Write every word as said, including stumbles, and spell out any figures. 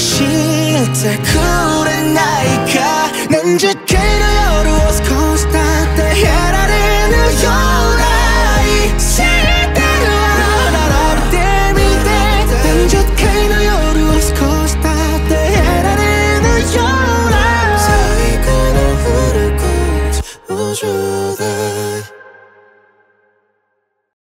してくれないか。なんじゃけど